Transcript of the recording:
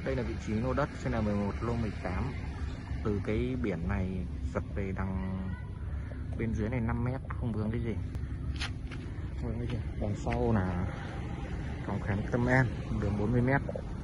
Đây là vị trí lô đất CN11 lô 18. Từ cái biển này giật về đằng bên dưới này 5 mét, không vướng cái gì. Đằng sau là phòng khám Tâm An, đường 40 mét.